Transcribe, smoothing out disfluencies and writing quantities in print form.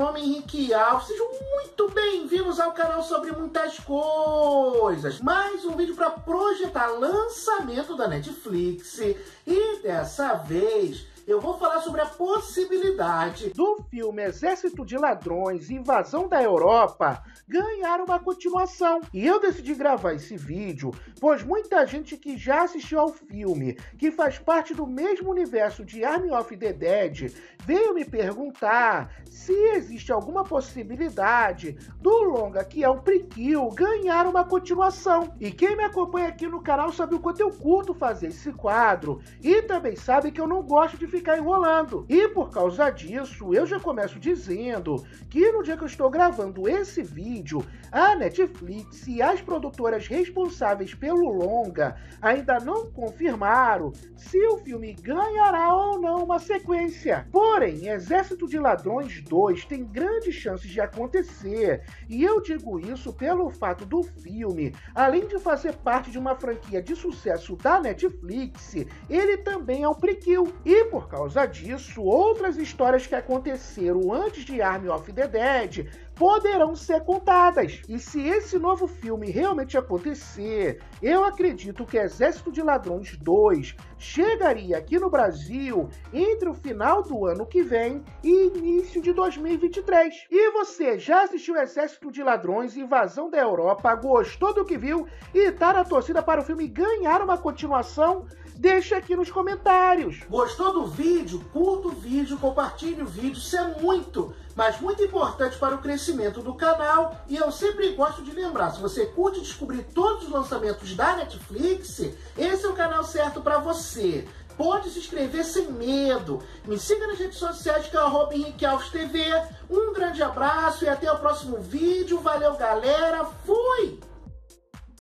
nome é Henrique Alves, sejam muito bem-vindos ao canal sobre muitas coisas. Mais um vídeo para projetar lançamento da Netflix e dessa vez eu vou falar sobre a possibilidade do filme Exército de Ladrões, Invasão da Europa, ganhar uma continuação. E eu decidi gravar esse vídeo, pois muita gente que já assistiu ao filme, que faz parte do mesmo universo de Army of the Dead, veio me perguntar se existe alguma possibilidade do longa, que é o prequel, ganhar uma continuação. E quem me acompanha aqui no canal sabe o quanto eu curto fazer esse quadro, e também sabe que eu não gosto de ficar enrolando. E por causa disso, eu já começo dizendo que no dia que eu estou gravando esse vídeo, a Netflix e as produtoras responsáveis pelo longa ainda não confirmaram se o filme ganhará ou não uma sequência. Porém, Exército de Ladrões 2 tem grandes chances de acontecer, e eu digo isso pelo fato do filme, além de fazer parte de uma franquia de sucesso da Netflix, ele também é um prequel, e por causa disso, outras histórias que aconteceram antes de Army of the Dead poderão ser contadas. E se esse novo filme realmente acontecer, eu acredito que Exército de Ladrões 2 chegaria aqui no Brasil entre o final do ano que vem e início de 2023. E você já assistiu Exército de Ladrões, Invasão da Europa, gostou do que viu e tá na torcida para o filme ganhar uma continuação? Deixa aqui nos comentários. Gostou do vídeo? Curta o vídeo, compartilhe o vídeo, isso é muito, mas muito importante para o crescimento do canal. E eu sempre gosto de lembrar, se você curte descobrir todos os lançamentos da Netflix, esse é o canal certo para você. Pode se inscrever sem medo. Me siga nas redes sociais que é o @HenriqueAlvesTV. Um grande abraço e até o próximo vídeo. Valeu, galera. Fui!